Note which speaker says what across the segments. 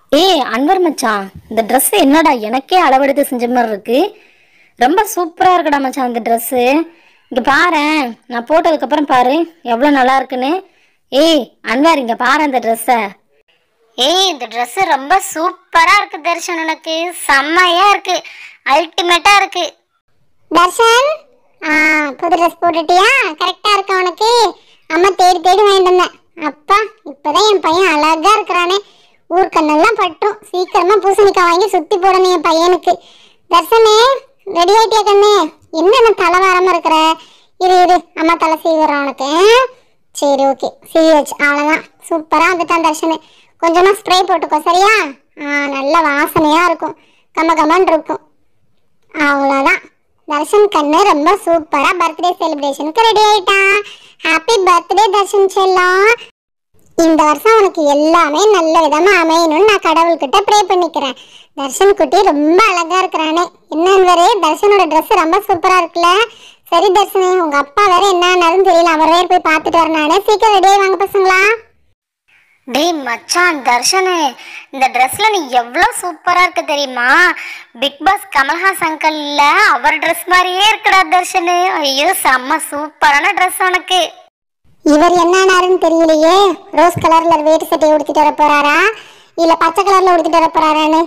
Speaker 1: ஏய் அன்வர் மச்சான், இந்த ட்ரெஸ் என்னடா எனக்கே அளவெடுத்து செஞ்ச மாதிரி இருக்கு. ரொம்ப சூப்பரா இருக்குடா மச்சான் இந்த ட்ரெஸ்ஸு. இங்க பாரேன், நான் போட்டதுக்கப்புறம் பாரு எவ்வளோ நல்லா இருக்குன்னு. ஏய் அன்வர், இங்க பாரு அந்த ட்ரெஸ்ஸை. ஏய் இந்த ட்ரெஸ்ஸு ரொம்ப சூப்பரா இருக்கு தர்ஷன், உனக்கு செம்மையா இருக்கு, அல்டிமேட்டா இருக்கு.
Speaker 2: தர்ஷன், புது ட்ரெஸ் போட்டுட்டியா? கரெக்டா இருக்கா உனக்கு? அம்மா தேடி தேடி வாங்கிட்டு வந்தேன். அப்பா, இப்பதான் என் பையன் அழகா இருக்கிறானே. ஊர்க்கண்ணெல்லாம் பட்டும். சீக்கிரமா பூசணிக்காய் வாங்கி சுத்தி போடணும் என் பையனுக்கு. தர்ஷனே, ரெடி ஆயிட்டியா கண்ணே? என்ன தலைவாரமா இருக்கிற? இரு இரு, அம்மா தலை சீவிடுறான் உனக்கு. சரி ஓகே, சீவி வச்சு அவ்வளோதான். சூப்பரா வந்துட்டான் தர்ஷனு. கொஞ்சமா ஸ்ப்ரே போட்டுக்கோ சரியா? நல்ல வாசனையா இருக்கும், கம்ம கம்மன் இருக்கும். அவ்வளோதான். தர்ஷன் கண்ணு ரொம்ப சூப்பரா பர்த்டே செலிப்ரேஷனுக்கு ரெடி ஆயிட்டான். ஹாப்பி பர்த்டே தர்ஷன் செல்லம். இந்த வருஷம் உனக்கு எல்லாமே நல்ல விதமா அமையணும்னு நான் கடவுள்கிட்ட ப்ரே பண்ணிக்கிறேன். தர்ஷன் குட்டி ரொம்ப அழகா இருக்கிறானே. என்னன்னு தர்ஷனோட ட்ரெஸ் ரொம்ப சூப்பரா இருக்குல்ல? சரி தர்ஷனே, உங்க அப்பா வேற என்னன்னாலும் தெரியல, அவர் வேற போய் பார்த்துட்டு வரனானே. சீக்கிரம் ரெடி ஆகி வாங்க பசங்களா.
Speaker 1: டேய் மச்சான் தர்ஷனு, இந்த ட்ரெஸ்ல நீ எவ்வளோ சூப்பரா இருக்க தெரியுமா? பிக் பாஸ் கமல்ஹாஸ் அங்கிள் இல்ல, அவர் ட்ரெஸ் மாதிரியே இருக்குடா தர்ஷனு. ஐயோ செம்ம சூப்பரான ட்ரெஸ் உனக்கு.
Speaker 2: இவர் என்னன்னாருன்னு தெரியலையே. ரோஸ் கலர்ல வேட்டு சட்டையை உடுத்திட்டு வர போறாரா இல்ல பச்சை கலர்ல உடுத்திட்டு வர போறாரான்னு.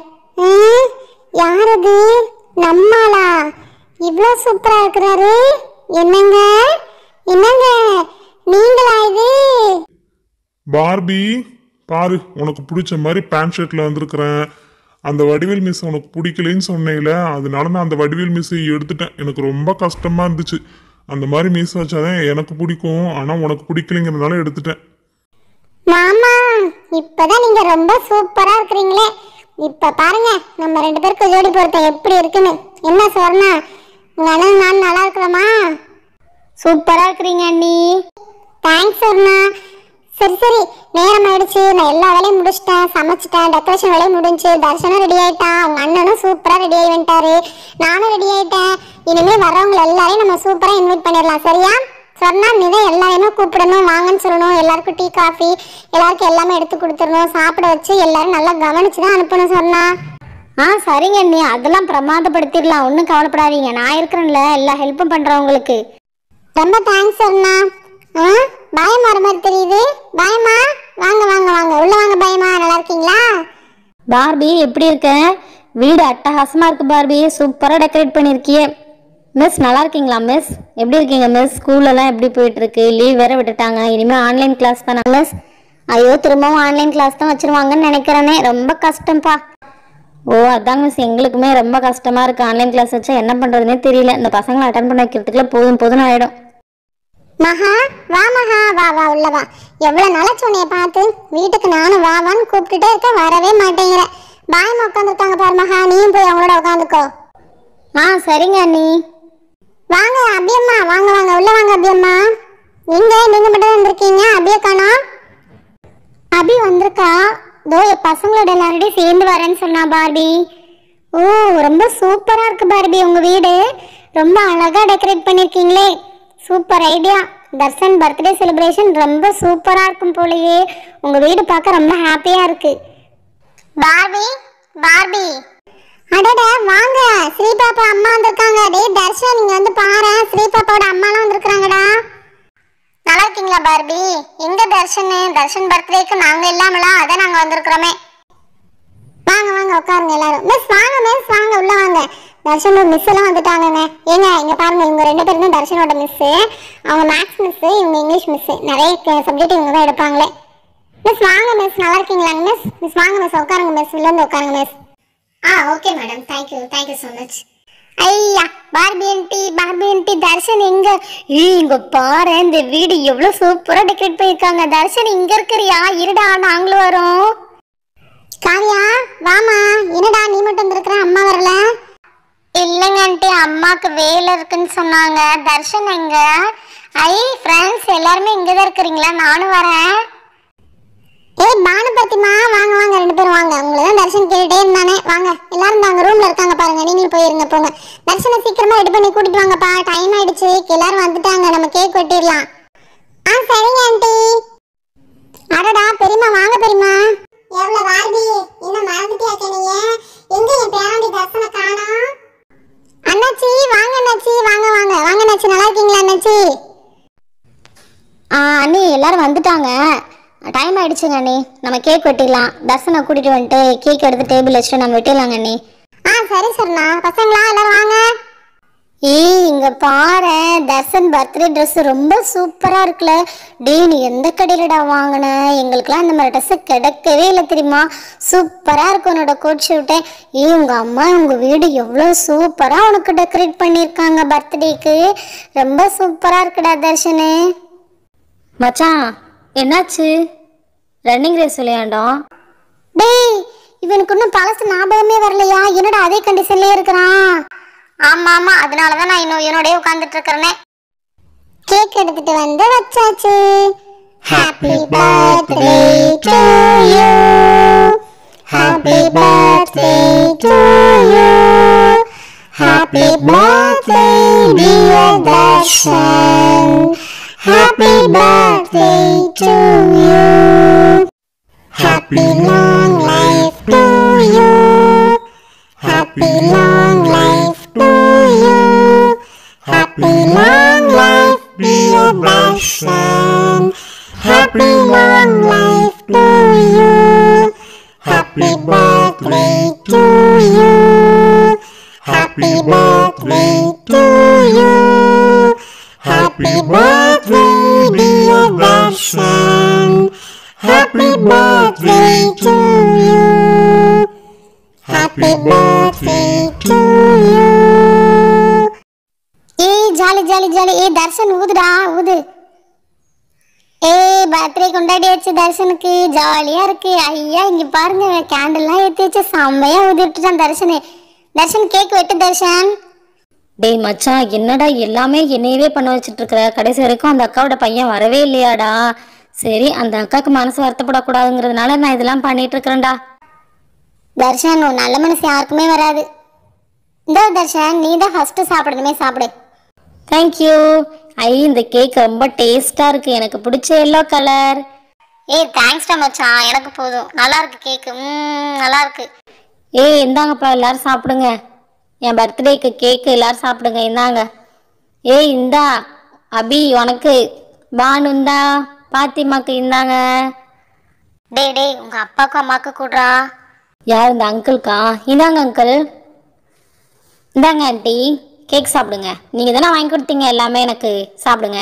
Speaker 2: யார் அது? நம்மளா? இவ்வளோ சூப்பரா இருக்கிறாரு. என்னங்க என்னங்க, நீங்களா இது?
Speaker 3: பார்பி பாரு, உனக்கு பிடிச்ச மாதிரி பேண்ட் ஷர்ட்ல வந்திருக்கிறேன். அந்த வடிவேல் மிஸ் உனக்கு பிடிக்கலன்னு சொன்னேல, அதனால நான் அந்த வடிவேல் மிஸ் எடுத்துட்டேன். எனக்கு ரொம்ப கஷ்டமா இருந்துச்சு. அந்த மாதிரி மிஸ் வச்சாதான் எனக்கு பிடிக்கும், ஆனா உனக்கு பிடிக்கலைங்கிறதுனால எடுத்துட்டேன்.
Speaker 2: மாமா, இப்பதான் நீங்க ரொம்ப சூப்பரா இருக்கிறீங்களே. இப்ப பாருங்க நம்ம ரெண்டு பேருக்கு ஜோடி பொருத்தம் எப்படி இருக்குன்னு. என்ன சொன்னா, உங்க அண்ணன் நான் நல்லா இருக்கிறோமா?
Speaker 1: சூப்பரா இருக்கிறீங்க அண்ணி.
Speaker 2: தேங்க்ஸ் சொன்னா. சரி சரி, நேரம் ஆயிடுச்சு. நான் எல்லா வேலையும் முடிச்சிட்டேன், சமைச்சிட்டேன், டெக்கரேஷன் வேலையும் முடிஞ்சு. தர்ஷனும் ரெடி ஆயிட்டான், அவங்க அண்ணனும் சூப்பரா ரெடி ஆகி வந்துட்டாரு, நானும் ரெடி ஆயிட்டேன். இனிமே வர்றவங்க எல்லாரையும் நம்ம சூப்பரா இன்வைட் பண்ணிடலாம் சரியா? சொன்னா நீ தான் எல்லாரையுமே கூப்பிடணும், வாங்கன்னு சொல்லணும். எல்லாருக்கும் டீ காஃபி எல்லாருக்கும் எல்லாமே எடுத்து கொடுத்துடணும். சாப்பிட வச்சு எல்லாரும் நல்லா கவனிச்சுதான் அனுப்பணும் சொன்னா.
Speaker 1: சரிங்க அண்ணி, அதெல்லாம் பிரமாதப்படுத்திடலாம், ஒன்றும் கவலைப்படாதீங்க. நான் இருக்கிறேன்ல, எல்லா ஹெல்ப்பும் பண்றேன் உங்களுக்கு.
Speaker 2: ரொம்ப தேங்க்ஸ் சொன்னா. பயமா வர மாதிரி தெரியுது. பயமா, வாங்க வாங்க வாங்க உள்ள வாங்க. பயமா, நல்லா இருக்கீங்களா?
Speaker 1: பார்பி எப்படி இருக்க? வீடு அட்டகாசமா இருக்கு பார்பி, சூப்பரா டெக்கரேட் பண்ணிருக்கியே. மிஸ் நல்லா இருக்கீங்களா மிஸ்? எப்படி இருக்கீங்க மிஸ்? ஸ்கூல்லலாம் எப்படி போயிட்டு இருக்கு? லீவ் வேற விட்டுட்டாங்க, இனிமே ஆன்லைன் கிளாஸ் தானே மிஸ்? ஐயோ, திரும்பவும் ஆன்லைன் கிளாஸ் தான் வச்சிருவாங்கன்னு நினைக்கிறேனே, ரொம்ப கஷ்டம்ப்பா. ஓ அதாங்க மிஸ், எங்களுக்குமே ரொம்ப கஷ்டமா இருக்கு. ஆன்லைன் கிளாஸ் வச்சா என்ன பண்றதுன்னே தெரியல. இந்த பசங்களை அட்டன் பண்ண வைக்கிறதுக்குள்ள போதும் போதும்னு ஆயிடும்.
Speaker 2: மகா, வா மகா, வா வா உள்ள வா. எவ்வளவு நாளாச்சு உன்னைய பார்த்து. வீட்டுக்கு நானும் வா வான்னு கூப்பிட்டுட்டே இருக்க, வரவே மாட்டேங்கிற. பாயமா உட்காந்துருக்காங்க பாரு மகா, நீயும் போய் அவங்களோட உட்காந்துக்கோ.
Speaker 1: சரிங்க அண்ணி.
Speaker 2: வாங்க அபியம்மா, வாங்க வாங்க உள்ள வாங்க அபியம்மா. நீங்க மட்டும் வந்திருக்கீங்க, அபிய காணோம்.
Speaker 1: அபி வந்திருக்கா? தோ பசங்களோட எல்லாரோடையும் சேர்ந்து வரேன்னு சொன்னா பார்பி. ஓ ரொம்ப சூப்பரா இருக்கு பார்பி, உங்க வீடு ரொம்ப அழகா டெக்கரேட் பண்ணிருக்கீங்களே. Super idea. Darshan birthday celebration ரொம்ப சூப்பரா இருக்கும் போலயே. உங்க வீடு பார்க்க ரொம்ப ஹாப்பியா இருக்கு.
Speaker 2: பார்பி பார்பி, அடட வாங்க. ஸ்ரீ பாப்பா அம்மா வந்திருக்காங்க. டேய் தர்ஷன், நீங்க வந்து பாரு, ஸ்ரீ பாப்பாவோட அம்மாலாம் வந்திருக்காங்கடா. நல்லா இருக்கீங்களா பார்பி? எங்க தர்ஷன்? தர்ஷன் பர்த்டேக்கு நாங்க இல்லாமலா, அதான் நாங்க வந்திருக்கிறோமே. வாங்க வாங்க உட்காருங்க எல்லாரும். மிஸ் வாங்க, மிஸ் வாங்க உள்ள வாங்க. தர்ஷனோட மிஸ் எல்லாம் வந்துட்டாங்கங்க. ஏங்க இங்க பாருங்க, இவங்க ரெண்டு பேரும் தான் தர்ஷனோட மிஸ். அவங்க மேக்ஸ் மிஸ், இவங்க இங்கிலீஷ் மிஸ். நிறைய சப்ஜெக்ட் இவங்க தான் எடுப்பாங்களே. மிஸ் வாங்க மிஸ், நல்லா இருக்கீங்களாங்க மிஸ்? மிஸ் வாங்க மிஸ், உட்காருங்க மிஸ், உள்ள வந்து உட்காருங்க miss. Okay madam, thank you so much. ஐயா பார்பி ஆண்டி, தர்ஷன் எங்க?
Speaker 1: இங்க பாரு, இந்த வீடு எவ்வளவு சூப்பரா டெக்கரேட் பண்ணிருக்காங்க. தர்ஷன் இங்க இருக்கிறியா? இருடா நாங்களும் வரோம்.
Speaker 2: காவியா வாமா. என்னடா நீ மட்டும் வந்திருக்கிற, அம்மா வரல?
Speaker 1: இல்லைங்க ஆண்டி, அம்மாக்கு வேலை இருக்குன்னு சொன்னாங்க. தர்ஷன் எங்க? ஃப்ரெண்ட்ஸ் எல்லாருமே இங்கதான் இருக்கிறீங்களா? நானும் வரேன்.
Speaker 2: பானு பத்திமா, வாங்க வாங்க ரெண்டு பேரும் வாங்க. உங்களதான் தர்ஷன் கேட்டுட்டே இருந்தானே. வாங்க எல்லாரும் அங்க ரூம்ல இருக்காங்க பாருங்க, நீங்களும் போயிருங்க போங்க. தர்ஷனை சீக்கிரமா ரெடி பண்ணி கூட்டிட்டு வாங்கப்பா, டைம் ஆயிடுச்சு. எல்லாரும் வந்துட்டாங்க, நம்ம கேக் வெட்டிடலாம். சரிங்க ஆண்டி. அடடா பெரியமா, வாங்க பெரியமா. எவ்வளவு வார்டி, என்ன மழை
Speaker 1: வந்துருச்சுங்க அண்ணி. நம்ம கேக் வெட்டிடலாம். தர்சனை கூட்டிட்டு வந்துட்டு கேக் எடுத்து டேபிள் வச்சுட்டு நம்ம வெட்டிடலாங்க அண்ணி.
Speaker 2: சரி சரணா. பசங்களா எல்லாரும் வாங்க.
Speaker 1: இங்க பாரு, தர்சன் பர்த்டே ட்ரெஸ் ரொம்ப சூப்பரா இருக்குல்ல. டேய், நீ எந்த கடையிலடா வாங்கின? எங்களுக்குலாம் இந்த மாதிரி ட்ரெஸ் கிடைக்கவே இல்லை தெரியுமா. சூப்பரா இருக்கும் உன்னோட கோட் ஷூட்டு. உங்க அம்மா உங்க வீடு எவ்வளோ சூப்பரா உனக்கு டெக்கரேட் பண்ணியிருக்காங்க பர்த்டேக்கு. ரொம்ப சூப்பரா இருக்குடா தர்ஷனு. மச்சான், என்னாச்சு? ரன்னிங் ரேஸ் விளையாண்டோம்.
Speaker 2: டேய், இவனுக்கு இன்னும் பழசு ஞாபகமே வரலையா? என்னடா அதே கண்டிஷன்லயே இருக்கிறான்?
Speaker 1: ஆமா ஆமா, அதனாலதான் நான் இன்னும் என்னோடய உட்கார்ந்துட்டு இருக்கிறேனே.
Speaker 2: கேக் எடுத்துட்டு வந்து வச்சாச்சு. Happy birthday to you, happy birthday to you, happy birthday dear Darshan, happy birthday to you, happy long life to you, happy long life to you, happy long life dear Darshan, happy long life to you, happy birthday to you, happy birthday to you, happy birthday dear Darshan, happy birthday to you, happy birthday to you.
Speaker 1: Jolly jolly jolly. Darshan ஊதுடா ஊது. Birthday கொண்டாடியாச்சு தர்ஷனுக்கு. ஜாலியா இருக்கு. ஐயா இங்க பாருங்க, கேண்டல்லாம் ஏற்றி வச்சு செம்மையா ஊதி விட்டுட்டான் தர்ஷனு. தர்ஷன் கேக் வெட்டு தர்ஷன். டேய் மச்சான், என்னடா எல்லாமே என்னையவே பண்ண வச்சுட்டு இருக்கிற? கடைசி வரைக்கும் அந்த அக்காவோட பையன் வரவே இல்லையாடா? சரி, அந்த அக்காவுக்கு மனசு வருத்தப்படக்கூடாதுங்கிறதுனால நான் இதெல்லாம் பண்ணிட்டு இருக்கிறேன்டா. தர்ஷன், உன் நல்ல மனசு யாருக்குமே வராது. இந்த தர்ஷன், நீ தான் ஃபர்ஸ்ட் சாப்பிடணுமே, சாப்பிடு. தேங்க்யூ. இந்த கேக் ரொம்ப டேஸ்டா இருக்கு. எனக்கு பிடிச்ச எல்லோ கலர். தேங்க்ஸ்டா மச்சான், எனக்கு போதும். நல்லா இருக்கு கேக்கு. நல்லா இருக்கு. இந்தாங்கப்பா, எல்லாரும் சாப்பிடுங்க. என் பர்த்டேக்கு கேக்கு எல்லாரும் சாப்பிடுங்க. இந்தாங்க. இந்தா அபி உனக்கு, பானு இந்தா, பாத்திமாக்கு இந்தாங்க. டேய் உங்க அப்பாவுக்கும் அம்மாவுக்கு கூடுறா. யார்? இந்த அங்கிள்கா? இந்தாங்க அங்கிள். இந்தாங்க ஆண்டி, கேக் சாப்பிடுங்க. நீங்க தானே வாங்கி கொடுத்தீங்க எல்லாமே, எனக்கு சாப்பிடுங்க.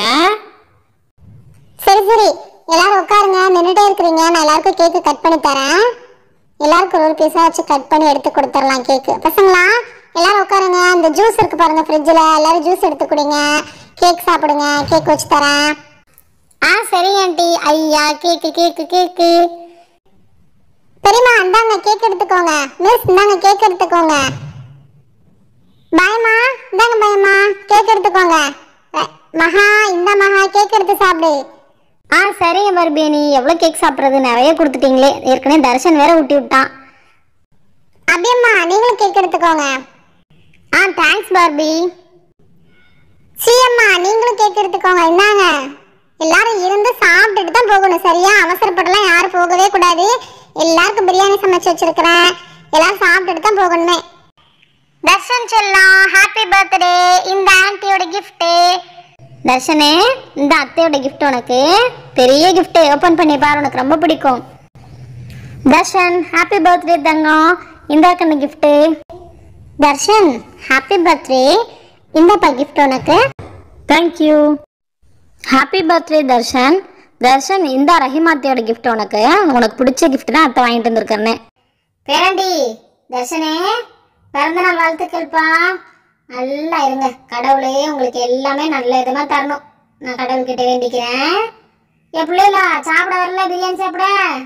Speaker 2: சரி சரி, எல்லாரும் உட்காருங்க. நின்றுட்டே இருக்கிறீங்க. நான் எல்லாருக்கும் கேக்கு கட் பண்ணி தரேன். எல்லாருக்கும் ஒரு பீஸா வச்சு கட் பண்ணி எடுத்து கொடுத்துடலாம் கேக்கு. பசங்களா எல்லாரும் உட்காருங்க. இந்த ஜூஸ் இருக்கு பாருங்க ஃப்ரிட்ஜில், எல்லாரும் ஜூஸ் எடுத்து குடிங்க. கேக் சாப்பிடுங்க. கேக் வச்சு தரேன்.
Speaker 1: சரி ஆண்டி. ஐயா கேக்கு கேக்கு கேக்கு.
Speaker 2: பெரியம்மா இந்தாங்க கேக் எடுத்துக்கோங்க. மிஸ் இந்தாங்க கேக் எடுத்துக்கோங்க. பாயம்மா இந்தாங்க, பாயம்மா கேக் எடுத்துக்கோங்க. மகா இந்த மகா கேக் எடுத்து சாப்பிடு.
Speaker 1: சரிங்க பர்பியனி, எவ்வளோ கேக் சாப்பிட்றது? நிறைய கொடுத்துட்டீங்களே. ஏற்கனவே தர்ஷன் வேற ஊட்டி விட்டான்.
Speaker 2: அபியம்மா நீங்களும் கேக் எடுத்துக்கோங்க.
Speaker 1: Thanks Barbie.
Speaker 2: சீயம்மா நீங்களும் கேக் எடுத்துக்கோங்க. இந்தாங்க. எல்லாரும் இருந்து சாப்பிட்டுட்டு தான் போகணும், சரியா? அவசரப்படலாம் யாரும் போகவே கூடாது. எல்லாருக்கும் பிரியாணி சமைச்சு வச்சிருக்கிறேன். எல்லாரும் சாப்பிட்டுட்டு தான் போகணுமே.
Speaker 1: தர்ஷன் செல்லம், ஹாப்பி பர்த்டே. இந்த ஆன்ட்டியோட கிஃப்ட். தர்ஷனே, இந்த அத்தையோட கிஃப்ட் உனக்கு. பெரிய கிஃப்ட், ஓபன் பண்ணி பாரு, உனக்கு ரொம்ப பிடிக்கும். தர்ஷன், ஹாப்பி பர்த்டே தங்கம். இந்தாக்கண்ணு கிஃப்ட். Darshan, happy birthday. இந்தாப்பா கிஃப்ட் உனக்கு. Thank you. Happy birthday Darshan. Darshan, இந்த ரஹிமாத்தியோட கிஃப்ட் உனக்கு. உனக்கு பிடிச்ச கிஃப்ட் தான் அத்தை வாங்கிட்டு வந்திருக்கேன்னு. பேரண்டி, தர்ஷனே பிறந்தநாள் வாழ்த்துக்கள்ப்பா. நல்லா இருங்க. கடவுளே உங்களுக்கு எல்லாமே நல்ல விதமா தரணும். நான் கடவுள்கிட்ட வேண்டிக்கிறேன். எப்படிங்களா சாப்பிட வரல? பிரியாணி சாப்பிட.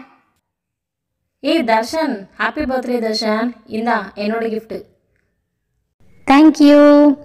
Speaker 4: Darshan, happy birthday Darshan. இந்தா என்னோட கிஃப்ட்.
Speaker 1: தேங்க்யூ.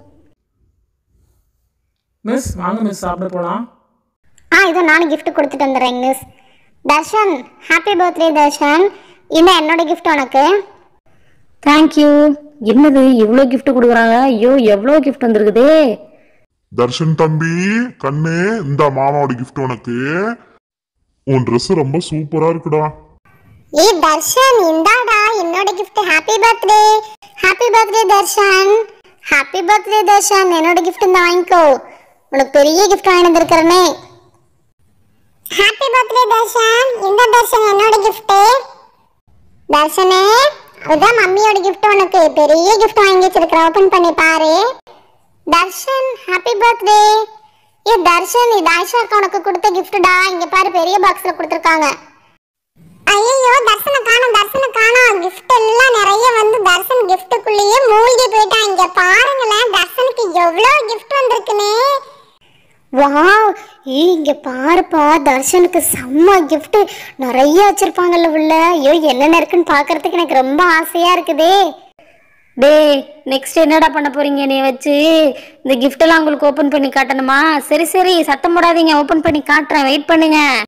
Speaker 4: மிஸ் வாங்க மிஸ், சாப்பிட போலாம்.
Speaker 1: இதோ நானும் கிஃப்ட் கொடுத்துட்டு வந்துடுறேன் miss. Darshan, happy birthday Darshan. இந்த என்னோட கிஃப்ட் உனக்கு. தேங்க்யூ. என்னது இவ்வளோ கிஃப்ட் கொடுக்குறாங்க? ஐயோ எவ்வளோ கிஃப்ட் வந்துருக்குதே.
Speaker 3: தர்ஷன் தம்பி, கண்ணு இந்த மாமாவோட கிஃப்ட் உனக்கு. உன் ட்ரெஸ் ரொம்ப சூப்பரா இருக்குடா.
Speaker 2: தர்ஷன் இந்தாடா என்னோட gift. Happy birthday.
Speaker 1: Happy birthday Darshan. Happy birthday Darshan. என்னோட கிஃப்ட் இந்த வாங்கிக்கோ. உனக்கு பெரிய கிஃப்ட் வாங்கி வந்திருக்கிறேனே.
Speaker 2: Happy birthday Darshan. இந்த தர்ஷன் என்னோட gift. தர்ஷனே, அதுதான் மம்மியோட gift உனக்கு. பெரிய gift வாங்கி வச்சிருக்கேன். ஓபன் பண்ணி பாரு. Darshan happy birthday. ஏ தர்ஷன், இது ஆயிஷா அக்கா உனக்கு கொடுத்த giftடா. இங்க பாரு, பெரிய பாக்ஸ்ல கொடுத்திருக்காங்க. ஐயோ தர்ஷனை காணோம், தர்ஷனை காணோம். gift எல்லாம் நிறைய வந்து தர்ஷன் giftக்குள்ளேயே மூழ்கி போயிட்டான். இங்க பாருங்களேன், தர்ஷனுக்கு எவ்வளவு gift வந்திருக்குன்னு. வாவ், இங்க பாருப்பா, தர்ஷனுக்கு செம்ம gift நிறைய வச்சிருப்பாங்கல்ல உள்ள. ஐயோ என்னென்ன இருக்குன்னு பாக்குறதுக்கு எனக்கு ரொம்ப ஆசையா இருக்குதே.
Speaker 1: டேய், நெக்ஸ்ட் என்னடா பண்ண போறீங்க நீ வச்சு? இந்த gift எல்லாம் உங்களுக்கு ஓபன் பண்ணி காட்டணுமா? சரி சரி, சத்தம் போடாதீங்க, ஓபன் பண்ணி காட்டுறேன், வெயிட் பண்ணுங்க.